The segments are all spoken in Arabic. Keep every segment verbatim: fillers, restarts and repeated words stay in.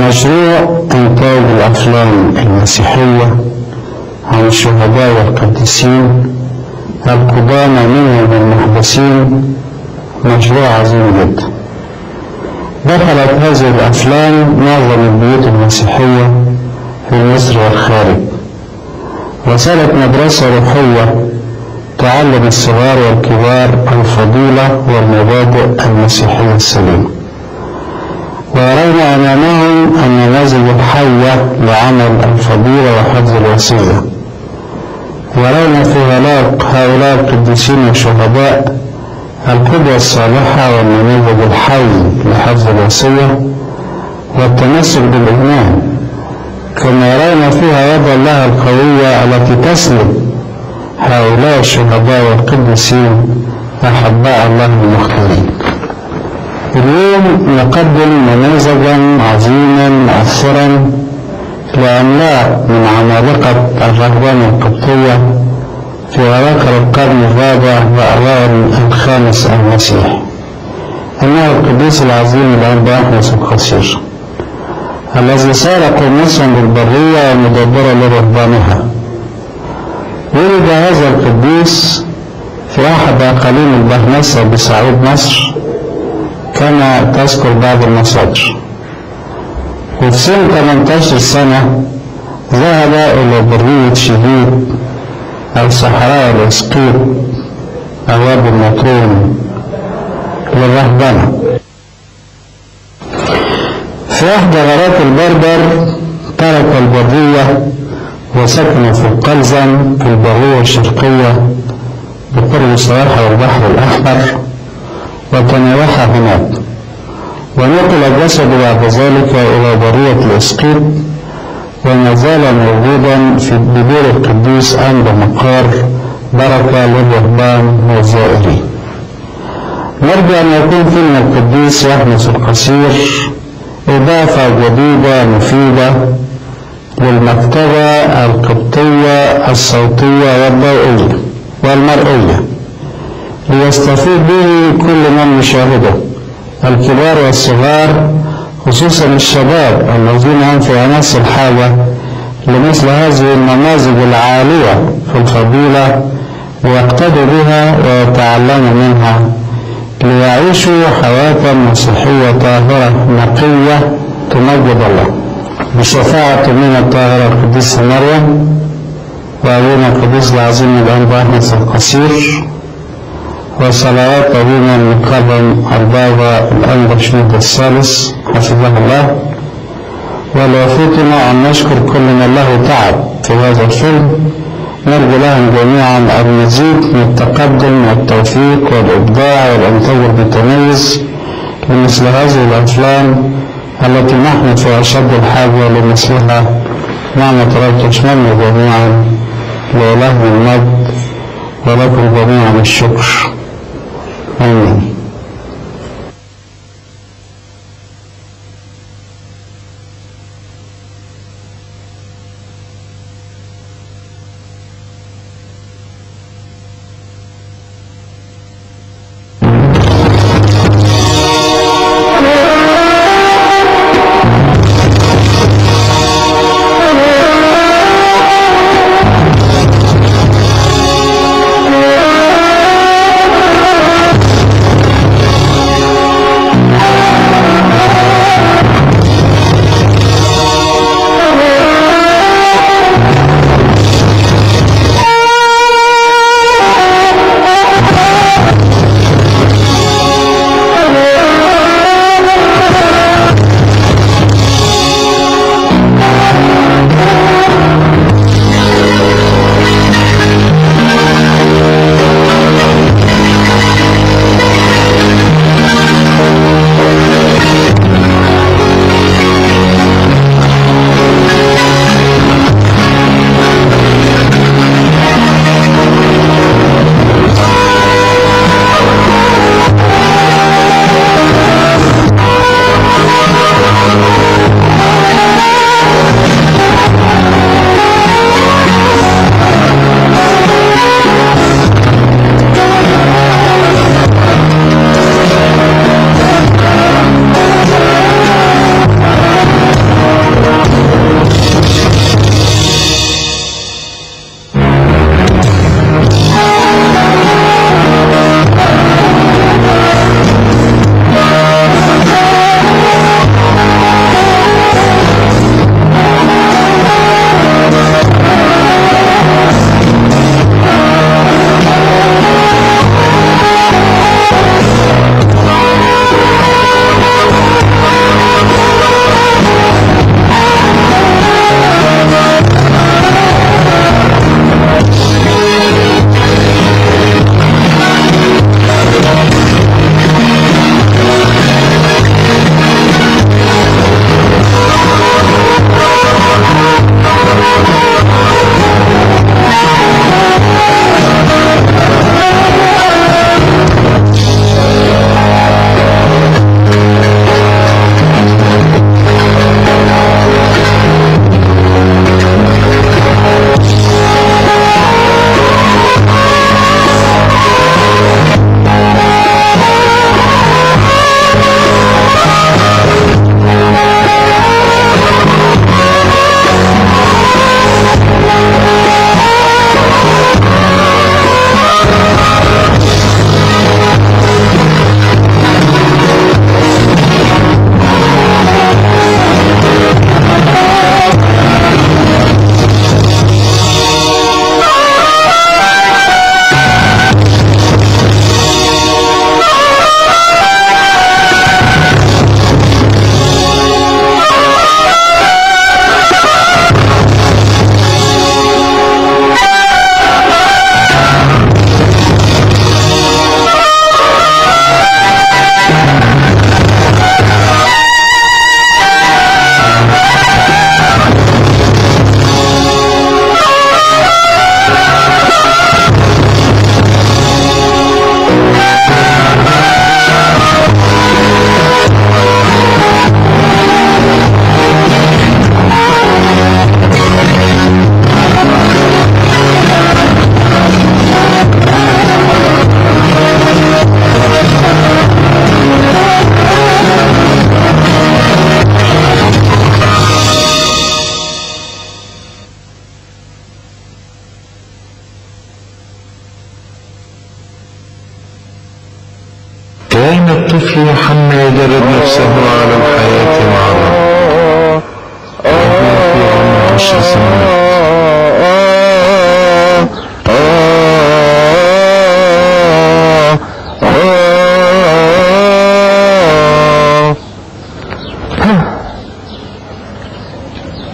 مشروع إنتاج الأفلام المسيحية عن الشهداء والقديسين القدامى منهم المحدثين مشروع عظيم جدا. دخلت هذه الأفلام معظم البيوت المسيحية في مصر والخارج، وصارت مدرسة روحية تعلم الصغار والكبار الفضيلة والمبادئ المسيحية السليمة، ويرون أمامهم النماذج الحية لعمل الفضيلة وحفظ الوصية. يرون في هؤلاء القديسين والشهداء القدوة الصالحة والنموذج الحي لحفظ الوصية والتمسك بالإيمان، كما يرون فيها يد الله القوية التي تسند هؤلاء الشهداء والقديسين أحباء الله المختارين. اليوم نقدم نموذجا عظيما مؤثرا لأملاء من عمالقة الرهبان القبطية في أواخر القرن الرابع وأوائل الخامس المسيحي، إنه القديس العظيم الأنبا أحمس القصير الذي صار قمصا للبرية ومدبرا لرهبانها. ولد هذا القديس في أحد أقاليم البهنسة بصعيد مصر كما تذكر بعض المصادر، وفي سن ثمانية عشر سنة ذهب إلى برية شهيد أو صحراء الإسقيط أو وادي النطرون للرهبنة. في إحدى غارات البربر ترك البرية وسكن في القلزم في البرية الشرقية بقرب صراحة والبحر الأحمر، وتناوح هناك، ونقل جسده بعد ذلك إلى برية الإسقيط، وما زال موجودا في بدير القديس عند مقار بركة للرهبان والزائرين. نرجو أن يكون فيلم القديس أحمس القصير إضافة جديدة مفيدة للمكتبة القبطية الصوتية والضوئية والمرئية، ليستفيد به كل من يشاهده، الكبار والصغار، خصوصا الشباب الذين هم في أمس الحاجة لمثل هذه النماذج العالية في الفضيلة، ليقتدوا بها ويتعلموا منها، ليعيشوا حياة مسيحية طاهرة نقية تمجد الله بشفاعة من الطاهرة القديسة مريم وأبونا القديس العظيم الأنبا أحمس القصير، وصلوات أبونا المكرم البابا الأنبا شنودة الثالث حفظه الله. وليفوتنا أن نشكر كل من له تعب في هذا الفيلم. نرجو لهم جميعا المزيد من التقدم والتوفيق والإبداع والإنتاج المتميز لمثل هذه الأفلام التي نحن في أشد الحاجة لمثلها. نعمة رب تشملنا جميعا، لإله المجد ولكم جميعا الشكر. آمين.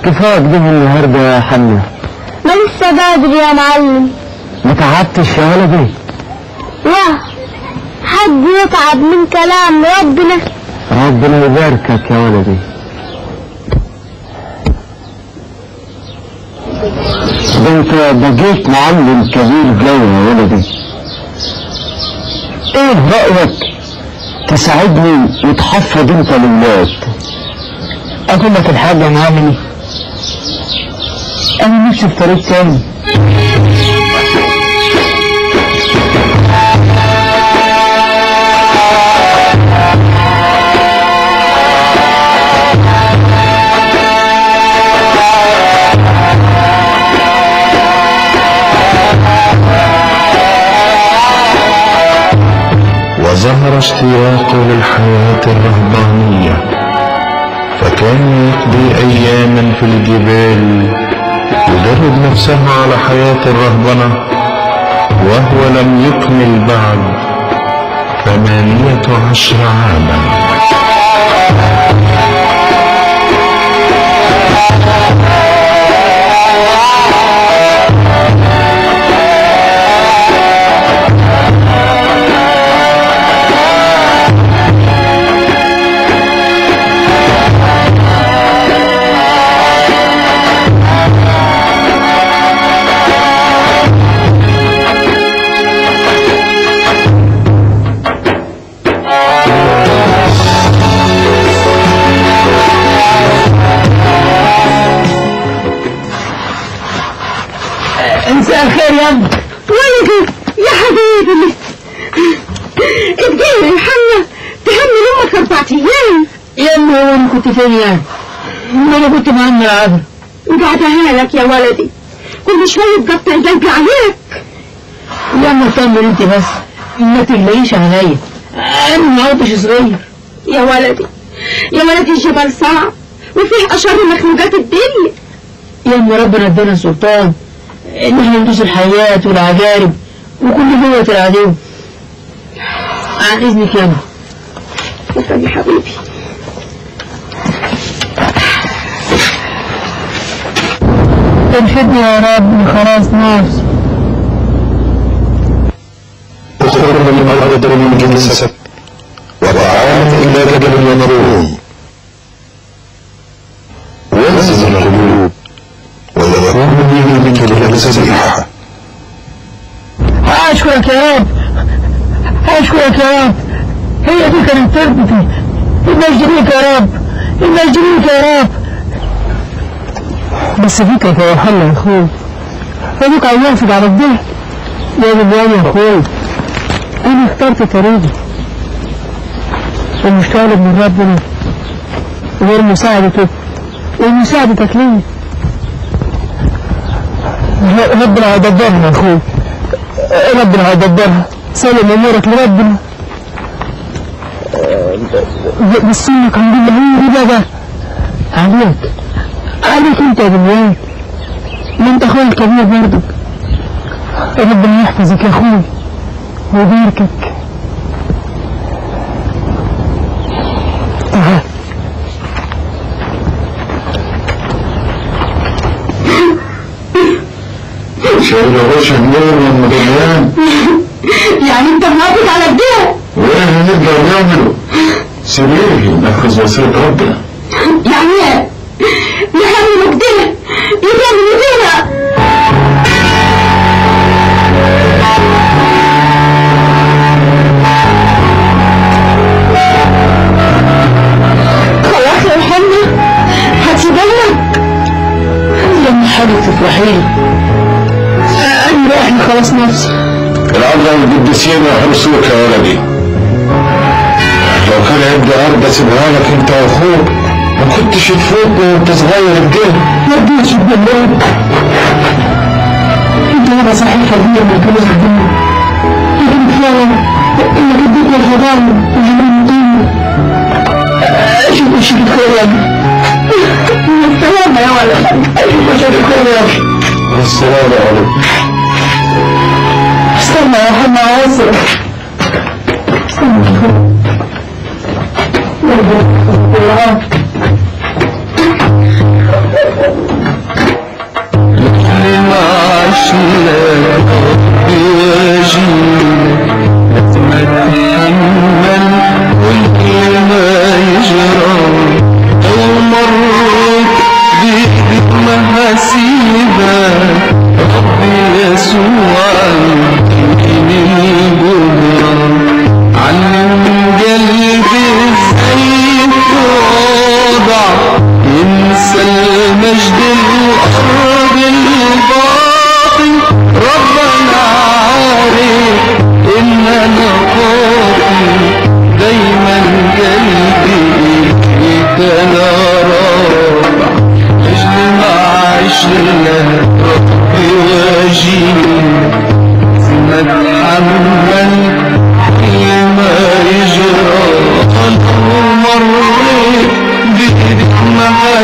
كفاية كده النهارده يا حنا. ما لسه بدري يا معلم. ما تعبتش يا ولدي؟ لا، حد يتعب من كلام ربنا؟ ربنا يباركك يا ولدي. ده انت بقيت معلم كبير قوي يا ولدي. ايه رأيك تساعدني وتحفظ انت للولاد؟ اقول لك الحاجة يا معلمي، انا نفسي في طريق تاني. وظهر اشتياقه للحياة الرهبانية، فكان يقضي أياما في الجبال يدرب نفسه على حياة الرهبنة، وهو لم يكمل بعد ثمانية عشر عاما. مساء الخير يا ابني. ولدي يا حبيبي، اديني الحنة تهني امك اربع ايام. يا ابني هو انا كنت فين يعني؟ انا كنت مع امي العذراء وبعدها لك يا ولدي، كل شوية تقطع القلب عليك. يا ابني اطمن انت بس، ما تقلقيش عليا، انا ما عدتش صغير. يا ولدي يا ولدي الجبل صعب وفيه اشر مخلوقات الدنيا. يا ابني ربنا ادانا سلطان ان احنا ندوس الحياة والعجارب وكل قوة العدو. عن اذنك يا ابني. اتفضل يا حبيبي. ارشدني يا رب خلاص نفسي. اخرج من القدر من جنسك وتعالى الى جبل ينظرون، وانزل القلوب ويكون لي منك لك سبيحة. اشكرك يا رب، اشكرك يا رب، هي دي كانت تربتي. المجد يا رب، المجد يا رب. بس فيك يا يوحنا يا اخوي، ابوك عينفق على الضحك. يا بابا يا اخوي، انا اخترت طريقي ومش طالب من ربنا غير مساعدته ومساعدتك ليا. ربنا هيدبرها يا اخوي، ربنا هيدبرها. سلم امورك لربنا. بس انك عند الله بقى عليك، عليك انت يا بنيان، ما انت اخويا الكبير برضك. ربنا يحفظك يا اخوي ويباركك. تعال. شايل وش النور من مدنيان. يعني انت موافق على كده؟ وايه هنقدر نعمله؟ سيبيه نفذ وصية ربنا. يعني ايه؟ نحن كده يبقى كده. خلاص يا محمد هتسيبنا؟ لما حاجة تفرحيلي انا رايح خلاص نفسي. العذراء والقديسين يحرسوك يا ولدي. لو كان عندي ارض اسيبها لك انت واخوك ما كنتش تفوق وانت صغير كده. ما رضيتش بالله، انت هذا صحيح كبير من كنوز الدنيا، لكن كفايه انك اديتني الحضاره وجمال الدنيا. شوف وشك الخير يا ابني. السلامة يا ولد. شوف وشك الخير يا ابني. والسلام يا ولد. استنى يا حنا عاصر، استنى يا اخوي. يا رب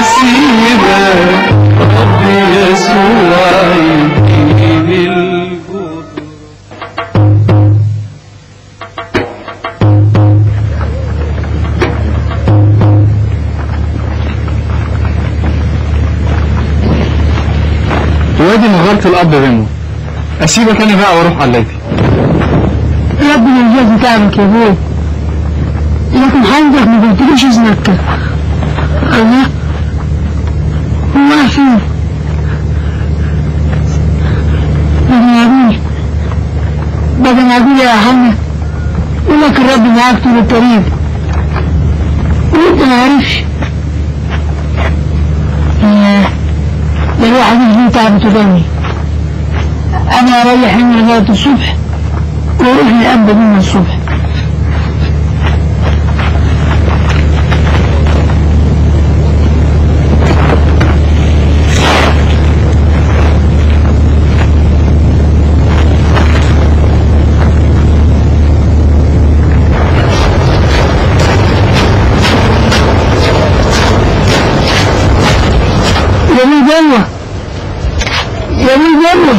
أسيبك ربي يسوع يديني القدرة. وادي مغارة الأب منه، أسيبك أنا بقى وأروح على الليل. ربنا يجازي تعبك يا ابوي، لكن حضرتك ما قلتليش اسمك. الله هو فين؟ بدنا أقول بدنا أقول يا حنا، ولكن ربي معاك طول الطريق وأنت ما عارفش. ياه ده الواحد يجي تعبته دمي. أنا أريح هنا لغاية الصبح وأروح لأب من الصبح. يا مين جوه يا مين جوه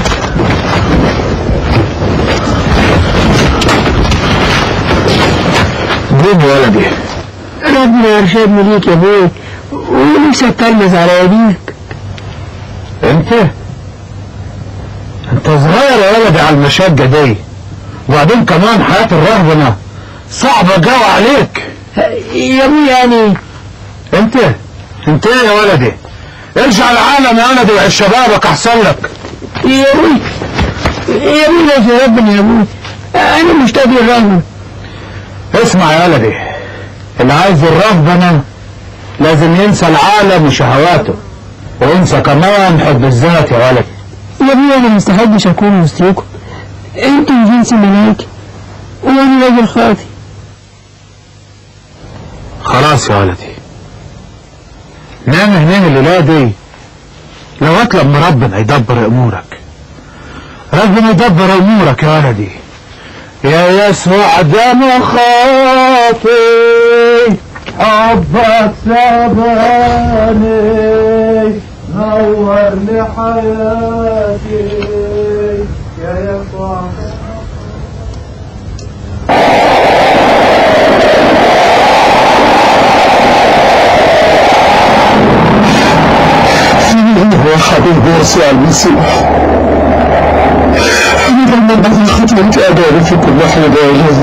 قوم يا ولدي. ربنا يرشدني ليك يا ابوي ونفسي اتلمس على ايديك. انت انت صغير يا ولدي على المشاجة دي، وبعدين كمان حياة الرهبنة صعبة جوا عليك يا ابوي. يعني انت انت ايه يا ولدي؟ ارجع العالم يا ولدي وعيش شبابك احسن لك. يا ابوي يا ابوي يا ربنا يا ابوي، انا مشتاق للرهبنة. اسمع يا ولدي، اللي عايز الرهبنة لازم ينسى العالم وشهواته، وينسى كمان حب الذات يا ولدي. يا ابوي انا مستحبش اكون وسطيكم، انتم جنس ملايكة وانا راجل خاطي. خلاص يا ولدي، نام هنا الليلة دي لغاية لما ربنا يدبر امورك. ربنا يدبر امورك يا ولدي. يا يسوع دم خاطي حبك سباني نور لي حياتي يا يسوع. هو حبيب يسوع المسيح، أنا لما بغي خطوة أداري في كل حدائي،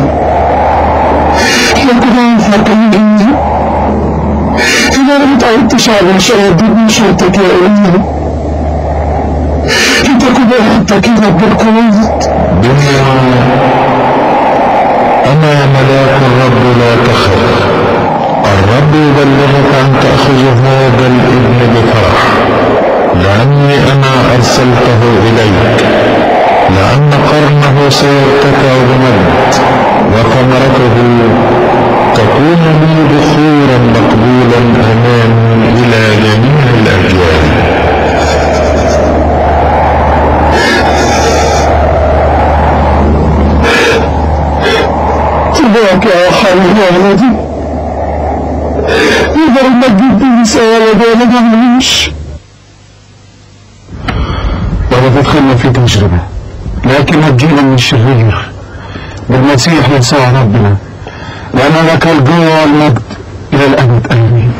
لكن أنا فاكرين إني أنا ما تعودتش على شيء من شرطك يا أمي. أنت كنت حتى كده بالقوة دنيا أنا ملاك الرب لا تخف، الرب يبلغك أن تأخذ هذا الابن بفرح، لأني أنا أرسلته إليك، لأن قرنه سيرتفع بمجد وثمرته تكون لي بخورا مقبولا أمامي إلى جميع الأجيال. تبارك يا حبيبي يا ولدي، يقدر المجد بنسى يا ولدي ولا نعملوش. ولا تدخلنا في تجربة، لكن نجينا من الشرير بالمسيح يسوع ربنا، لأن لك القوة والمجد إلى الأبد آمين.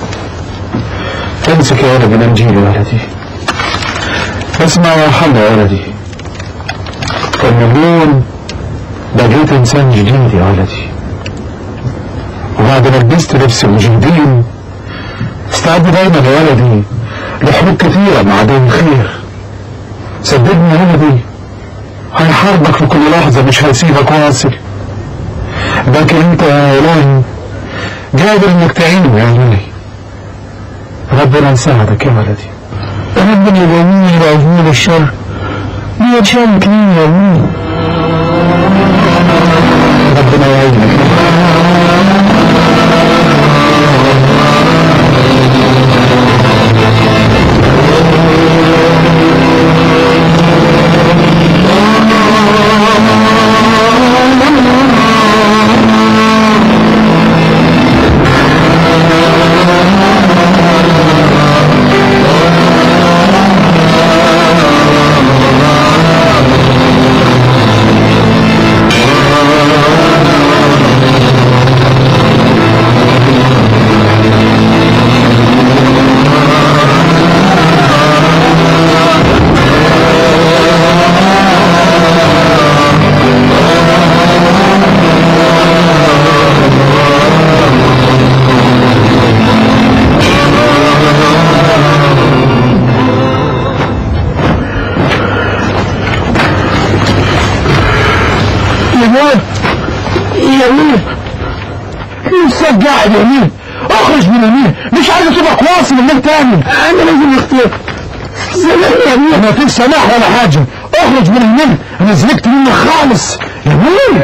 امسك يا ولدي الإنجيل يا ولدي، اسمع يا حنا يا ولدي. كان يقول بقيت إنسان جديد يا ولدي، وبعد ما لبست لبس جديد استعد دايما يا ولدي لحروب كثيرة مع عدو الخير. صدقني يا ولدي هيحاربك في كل لحظة، مش هيسيبك واصل، لكن انت يا إلهي قادر انك تعينه يا ولدي. ربنا يساعدك يا ولدي. ربنا يبنيني لأجمل الشر ويرشدك لي يا ابوي. ربنا يعينك. اقعد يا امين، اخرج من امين، مش عايز اشوفك واصل منك تاني. انا لازم اختفي. سامحني يا امين. انا مفيش سماح ولا حاجه، اخرج من امين، انا زهقت منك خالص يا امين.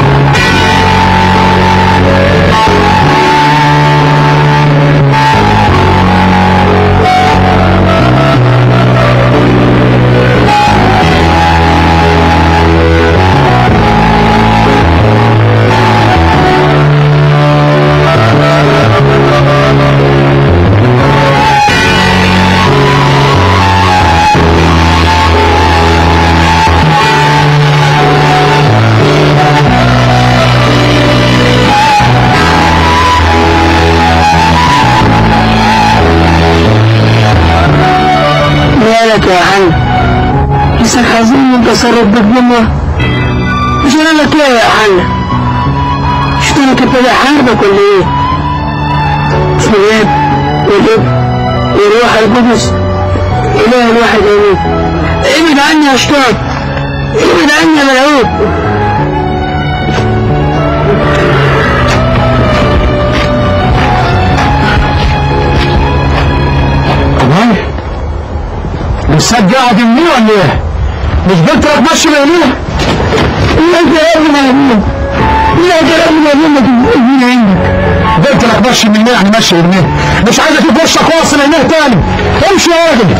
مالك يا حاج؟ لسه حزين من تصرف بالجمعة؟ مش انا لك ايه يا حاج؟ مش انا كنت بحاربك ولا ايه؟ سلام والاب والروح القدس اله الواحد امين. ابعد عني يا شيطان، ابعد عني يا ملعوب. لسه قاعد يمين ولا ايه؟ مش قلت لك مشي بيمين؟ لا كلام يا يمين، لا كلام يا يمين، ما تجيبني عندك. قلت لك مشي من يعني مشي يمين، مش عايز اشوف وشك واصل هنا تاني. امشي يا راجل.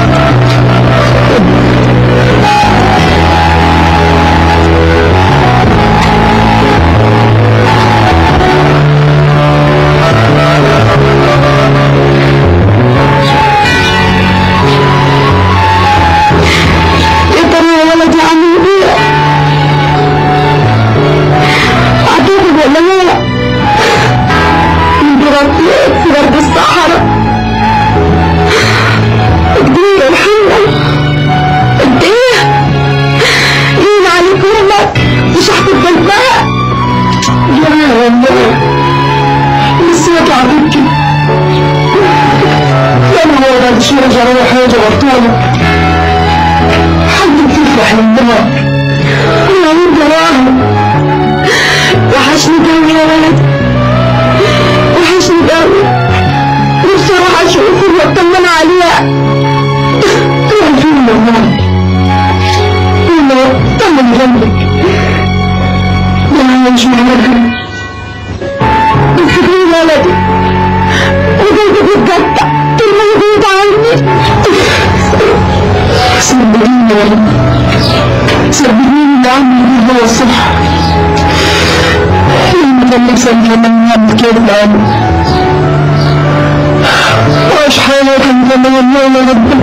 وايش حالك انت من النوم يا رب؟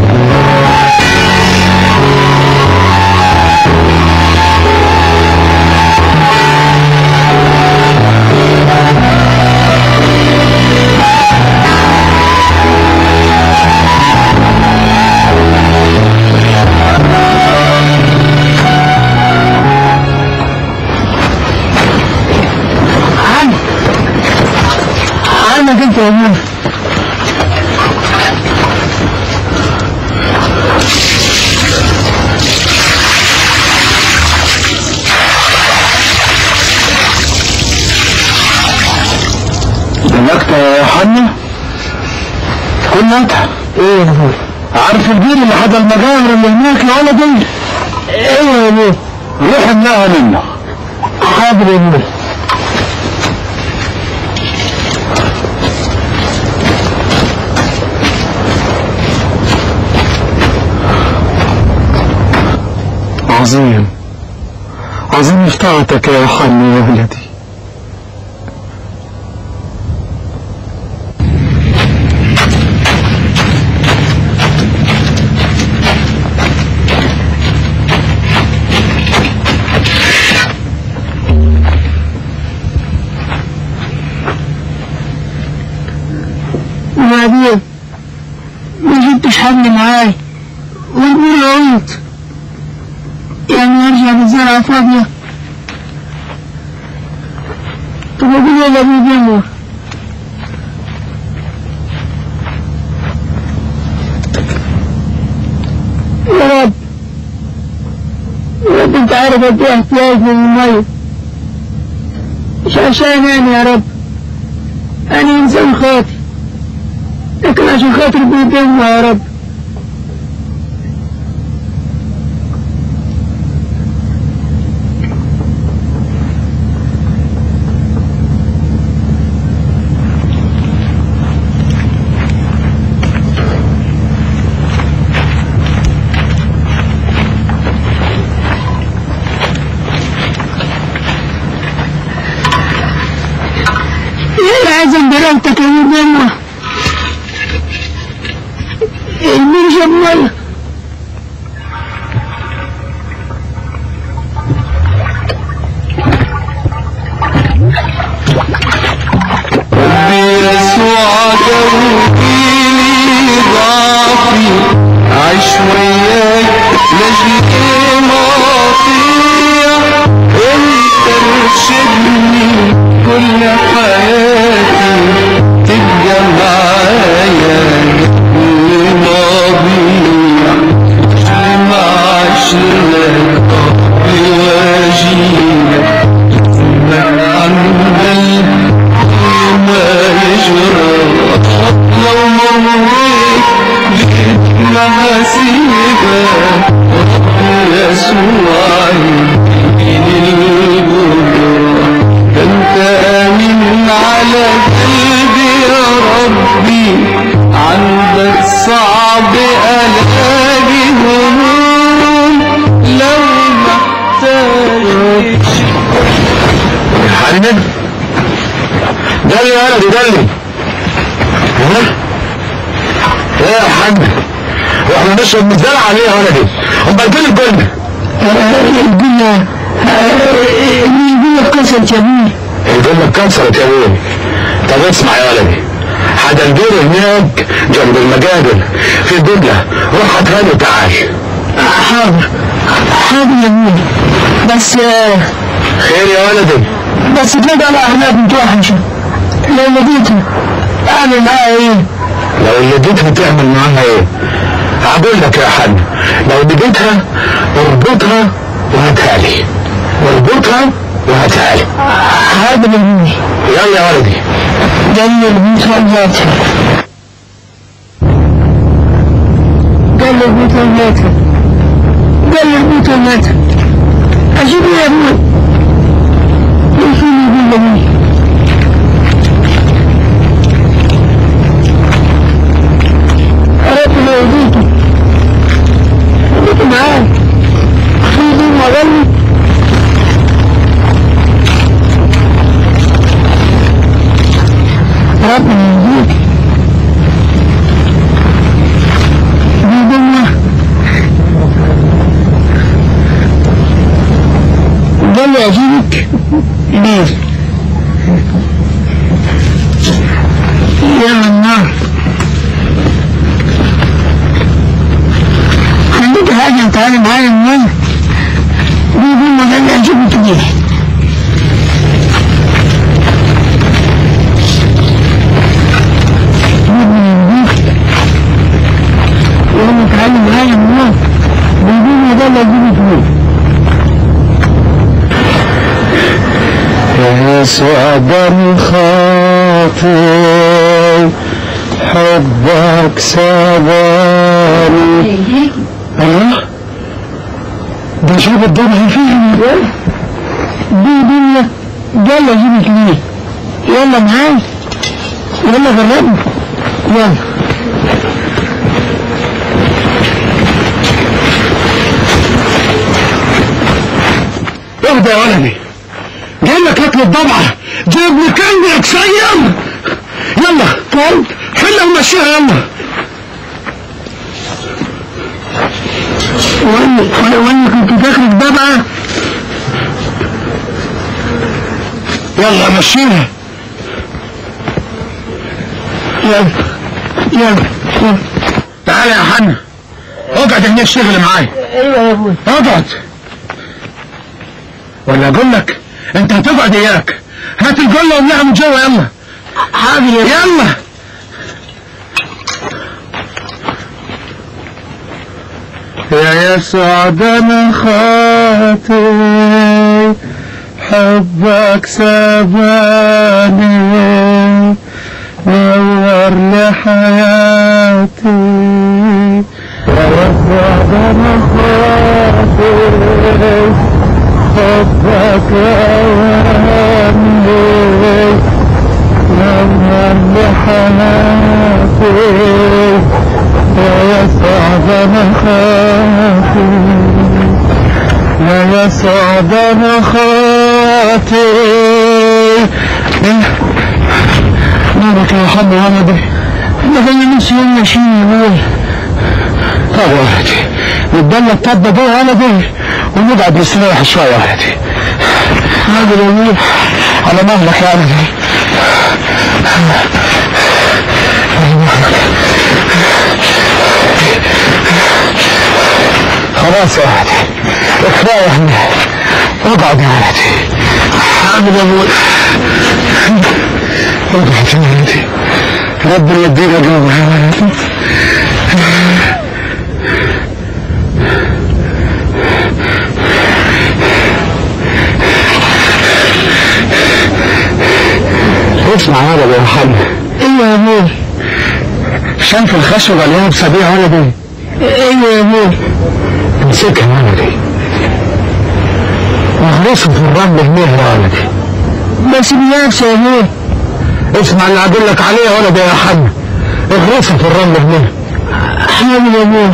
عنك انت يا ابوي. دلوقتي يا يوحنا كنا انت ايه يا ابوي؟ عارف البير اللي حدا المجاهر اللي هناك يا ولدي؟ ايوه يا ابوي، روح املاها منه. حاضر يا ابوي. عظيم عظيم طاعتك يا يوحنا يا ولدي. وبعدين ما جبتش حد معاي والبير عيط، يعني ارجع بالزرعة فاضية. طب اقول يلا بيجمر. يا رب يا رب انت عارف قد ايه احتياج من المية، مش عشان انا يا رب، أنا إنسان خاطئ، لكن عشان خاطر بيتم يا رب. لازم برمتك يا مدنة المرجع مية. ربي يسوع دوبيلي ضعفي عيش وياك لاجل ماضية انت ترشدني كل حياتي تبقى معايا كل ماضية ما عشلك ربي واجيلك اسمك عن قلبي ما يجرى لو مريت بمحاسيبك ربي يسوع يديني البكرة انت امين على قلبي يا ربي عندك صعب الاقي هموم لو محتاج حنان دلي يا ولدي دلي. ها؟ ايه يا حاج؟ واحنا بنشرب من الزرع ليه يا ولدي؟ امال فين الجنة؟ الجنة الجنة اتكسرت يا ابوي. الجنة اتكسرت يا ابوي. طب اسمع يا ولدي، هتنجير هناك جنب المجادل في دجلة، روح هاتها لي وتعال. حاضر حاضر يا ابوي، بس خير يا ولدي؟ بس تلاقي على أهلك متوحشة، لو لقيتها أعمل معاها إيه؟ لو لقيتها تعمل معاها إيه؟ هقول لك يا حاج، لو لقيتها اربطها وهاتها لي، اربطها وهاتها لي. حاضر يا ابوي. يلا يا ولدي. جل البيت وهاتها، جل البيت وهاتها، جل البيت وهاتها. أجيب يا ابوي. يخلي يقول لي ربنا يهديكي، خليكي معاي، خليني وأغني. ربنا يهديكي بيدنا جل أجيبك ليه؟ يا النار خليك حاجة تعالي معايا المية بيقول ما جل أجيبك ليه؟ يقول تعالي معايا المية بيقول ما جل أجيبك ليه؟ يسوع دم خاطي حبك سباني. الله، ده شوف الدم فيه دي دنيا. يلا جيبك ليه؟ يلا معاي، يلا جربني، يلا. اهدى يا ولدي، جايب لك اكل الضبعه، جايب لي كلب يتصيم. يلا كلب حلها ومشيها يلا. وانا وانا كنت داخل الضبعه. يلا مشيها. يلا يلا يلا. تعالى يا حنا، اقعد هنا اشتغل معايا. ايوه يا ابوي. اقعد، ولا اقول لك انت هتقعد اياك. هات الجله واملاها من جوه. يلا حاضر يا يلا. يا يسوع دم خاطي حبك سباني نور لحياتي ووسع مخاطري حبك أوامري نور لحياتي ويسعد مخاطري ويسعد مخاطري. نورك يا حب ولدي ما خلينيش يوم ماشيين يا ابوي. طب يا ولدي نتبلى الطبة دي يا ولدي ونقعد نستريح شوية يا ولدي. حاضر يا ابوي على مهلك يا ولدي. خلاص يا ولدي كفاية احنا اقعد يا ولدي. حاضر يا ابوي اقعد يا ولدي ربنا يديك اجر يا ولدي. اسمع يا ولدي يا محمد. ايوه يا ابوي. شايف الخشبة اللي هي بسبيع يا ولدي؟ ايوه يا ابوي. امسكها يا ولدي واغرسها في الرمل هنا يا ولدي. ما سيبناش يا ابوي. اسمع اللي هقول لك عليه يا ولدي يا حاج، اغرسها في الرمل هنا. حاضر يا ابوي.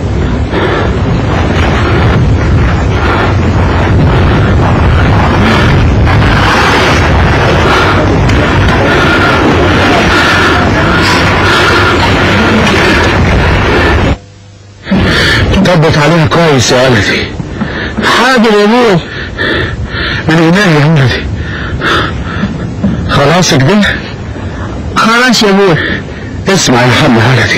طبط عليها كويس يا ولدي. حاضر يا ابوي. من هنا يا ولدي. خلاص كده؟ خلاص يا ابوي. اسمع يا حب ولدي.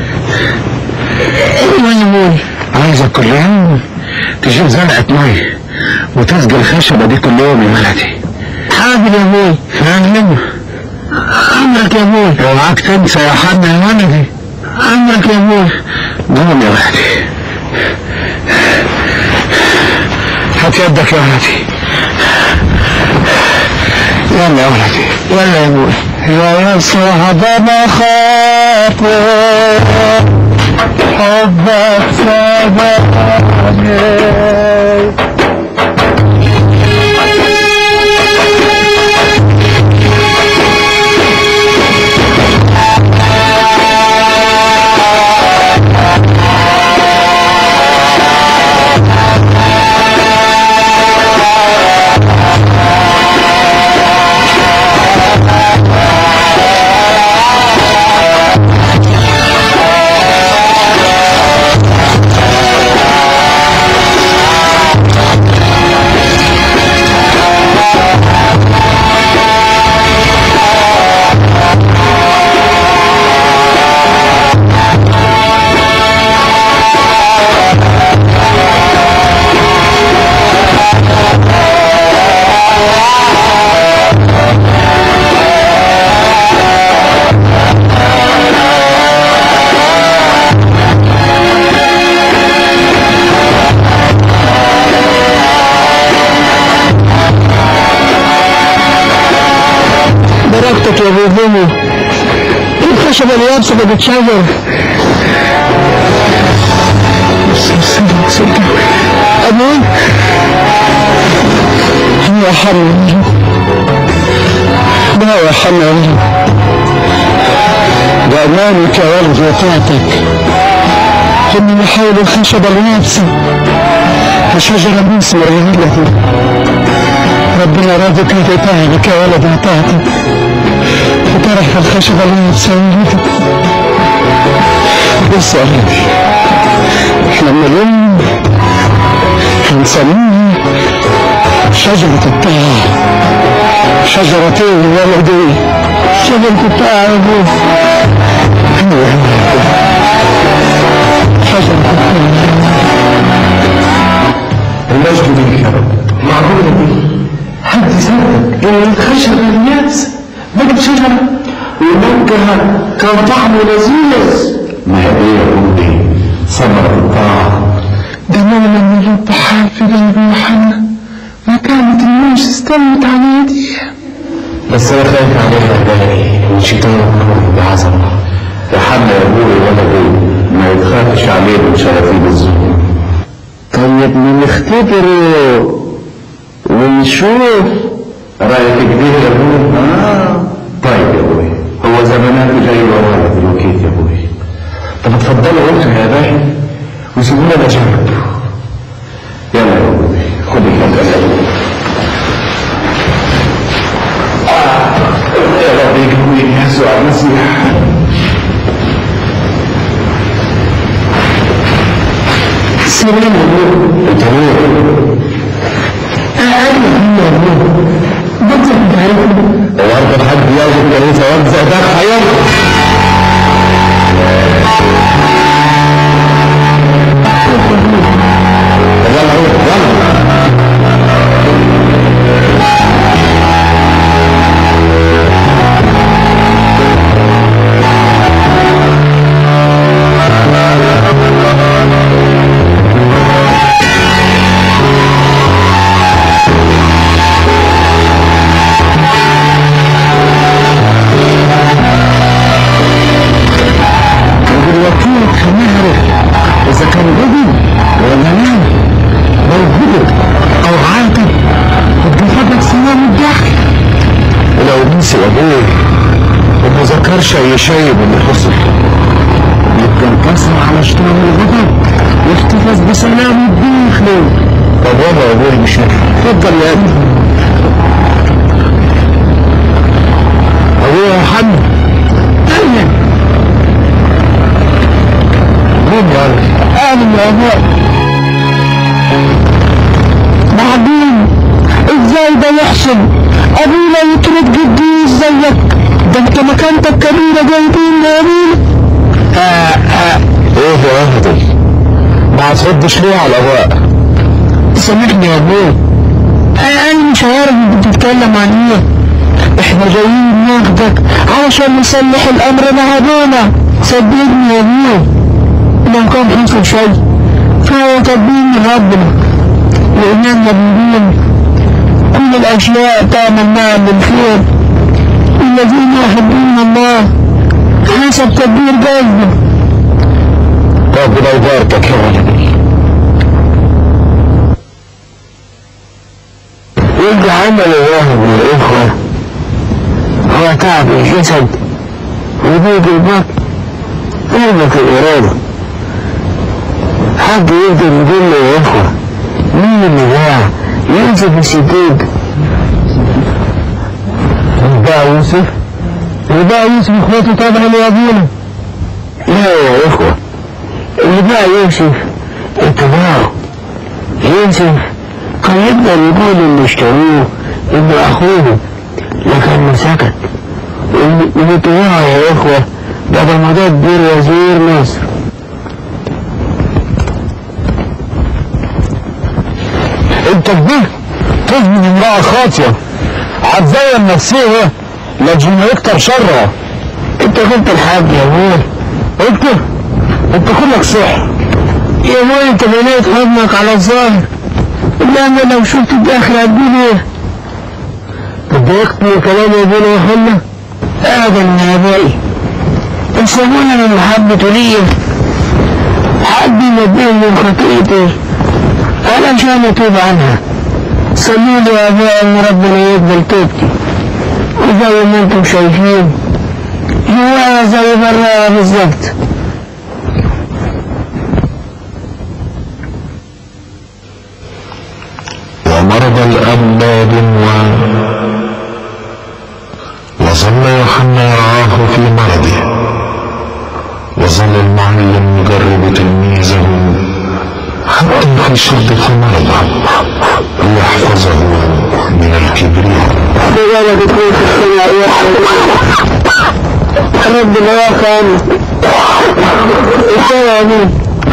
ايوه يا ابوي. عايزك كل يوم تجيب زرعة مية وتسقي الخشبة دي كل يوم يا ولدي. حاضر يا ابوي. فاهم؟ امرك يا ابوي. اوعاك تنسى يا حب يا ولدي. امرك يا ابوي. قوم يا ولدي. هات يدك يا ولدي. يلا يا ولدي. يلا يا ابوي. يا يصعد مخاطر حبك سبقني. بركتك يا ابو بومو. الخشبة اليابسة بتتشجر. ابوي يا حمد لا يا حمد ده امامك يا ولد وطاعتك اني بحاول الخشبة اليابسة شجرة مثمرة يا ولدي. ربنا راضيك وتطاعتك يا ولد وطاعتك وطرح الخشبة اليابسة يا ولدي. بص يا ولدي احنا من اليوم هنسميها شجرة الطاعة. شجرتين يا ولدي. شجرة الطاعة يا ابوي. ايوه شجرة الطاعة. المجد ليك يا رب. معقولة دي حد يصدق ان الخشبة اليابسة بقت شجرة ومنكها كان طعمه لذيذ؟ ما هي ايه يا ابوي؟ ثمرة الطاعة. ده لولا ان الرب حال في قلب يوحنا ما كانت الموس استوت على يدي. بس انا خايف عليها بالي من شيطان ابني نختبره ونشوف رأيك كبير يا ابوي. اه طيب يا ابوي، هو زمانات جاي ورايا دلوقتي يا ابوي. طب اتفضلوا انتوا يا باهي وسيبونا نجرب. يلا يا ابوي خد الكلام. يا رب يجيبني يسوع المسيح. سلام يا ابوي. انت مين؟ انا يا ابوي بنت بتعرفني. هو انت حد ياخد كنيسه وانزع ده حياتك؟ يلا روح يلا. إذا كان رجل ولا نام لو هدد أو عاتب هتجيب سلام الداخل. ولو نسي أبوه وما ذكرش أي شيء من اللي حصل يبقى انتصر على شيطان الغضب واحتفظ بسلام الداخل. طب يابا يا أبوي مش نافع. اتفضل يا ابني. أبويا يا محمد. أهلا. مين يا ولد؟ انا يا ابوي. بعدين ازاي ده يحصل؟ ابونا يترك جدي زيك، ده انت مكانتك كبيره جايبين يا ابونا. آه آه ايه يا اهدي؟ ما هتردش ليه على ابوك؟ سامحني يا ابوي، انا مش عارف انت بتتكلم عن ايه. احنا جايين ناخدك علشان نصلح الامر مع ابونا. صدقني يا ابوي لو كان حصل شيء فهو تدبير من ربنا، لأننا بنقول كل الأشياء تعمل معا بالخير الذين يحبون الله حسب تدبير قلبه. ربنا يباركك يا ولدي. يبقى عمل الله من الإخوة هو تعب الجسد وضيق البطن قلبك الإرادة. حد يقدر يقول له يا اخوة مين اللي باع يوسف الصديق؟ باع يوسف؟ اللي باع يوسف اخواته طبعا يا ابونا. لا يا اخوة، اللي باع يوسف اتباعه. يوسف كان يقدر يقول اللي اشتروه ابن اخوه لكنه سكت. اللي طلعه يا اخوة بعد ما ده كبير وزير مصر. انت كبير تظلم امرأة خاطية هتزين نفسها لجن يكتر شرها. انت كنت الحاج يا ابوي. انت انت كلك سحر يا ابوي. انت بنيت حضنك على الظاهر، انما لو شفت الداخل هتقول ايه؟ تضايقتني كلام يا ابونا يا حنا؟ ابدا يا ابوي، انسبونا من محبته ليا حد ينبهني من خطيئتي علشان اتوب عنها. صلوا لي يا ابوي ان ربنا يقبل توبتي، وزي ما انتم شايفين هو زي برا بالظبط. ومرض الأب بنوان وظل يوحنا يرعاه في مرضه، وظل المعلم يجرب تلميذه حتى في شدة مرضه ليحفظه من الكبرياء. بجانب تكون في السماء رب لا يخان السلام.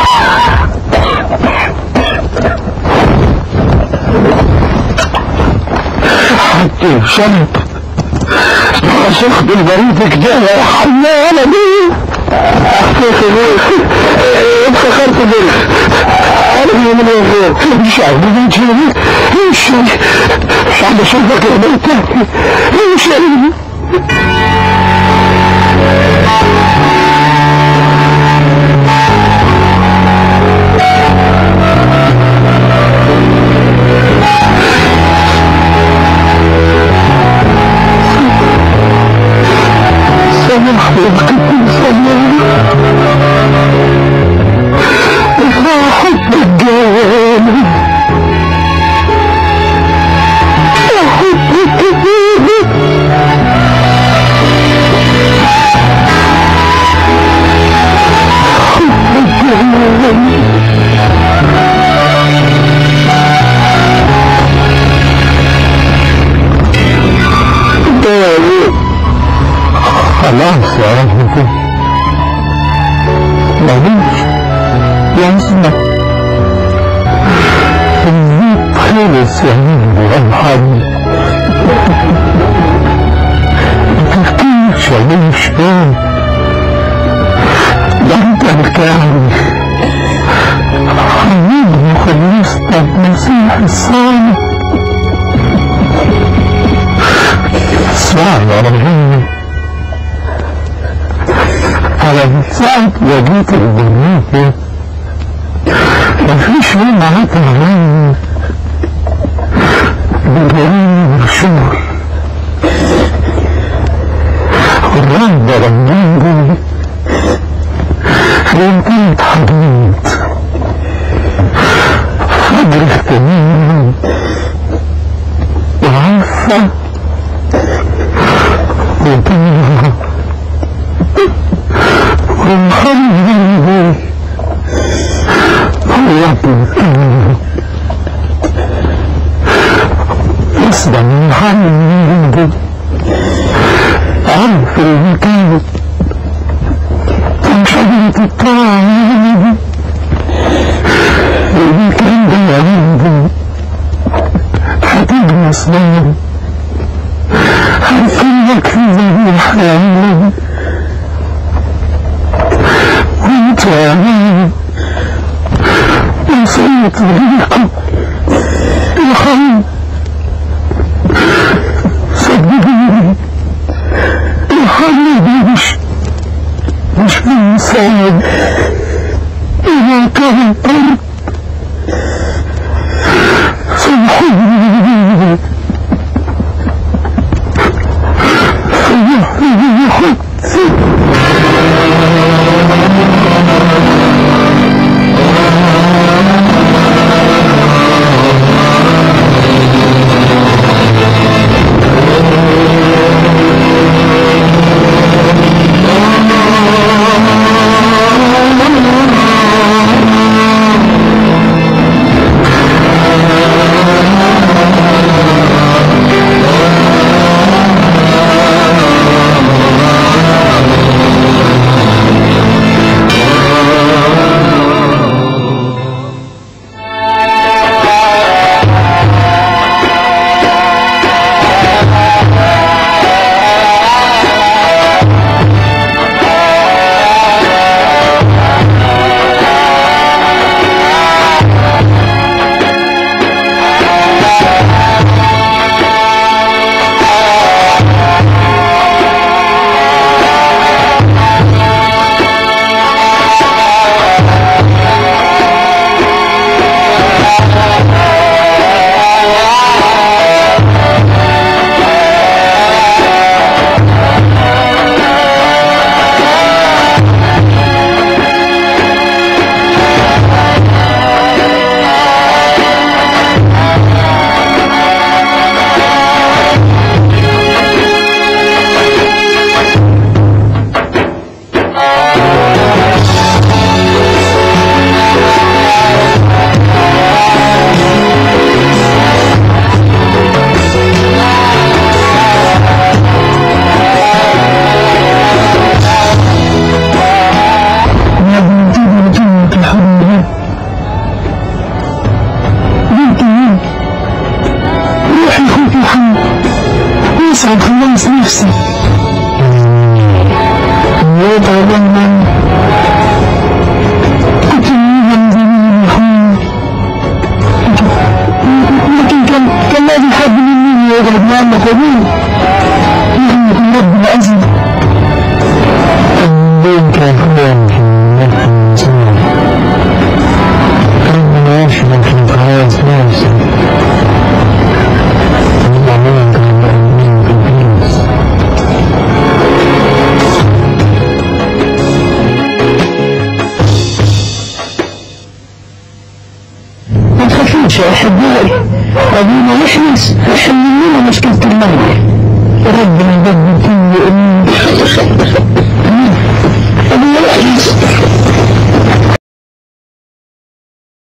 حتى شنط شخد البريد كده يا حنا انا مين؟ احكيك ليه؟ افتكرت بيه انا من الغير مش عارف انت مش مش عارف اشوفك يا بنت مش ماليش يا اسمك الزيت خلص يا نبي الحرب متفكيش عليه شوي ده انت الكامل حبيبي خلصتك مسيح الصالح اسمعني يا رجل على ساعة وجيت الدنيا مفيش يوم عطى علي بجريم الشهر والرب رميني وانتهت حديد فجر اهتمام وعفة وطيرة والحمد لله رب الكريم اصبر من حمد عرف المكان عن شجرة الطاعة المكان ده عندي هتجني صنار هنفلك في ذبيح يا عمي وانت يا عمي وصيت ليكم يا خير صدقوني الحل مش مش بإنسان إذا كان الأرض سبحانه فيحفظ حدث يسعد خلاص نفسي ويطعم من كنت من زمان أخوي لكن كان كان لازم حد مني يقعد معنا قبول يمكن رب العزم الدين كان هو محمد زمان كان يشمل في الخلاص نفسه يا أحبائي أبونا يحرص يحل لنا مشكلة المية ربنا يبدل فيه وإنه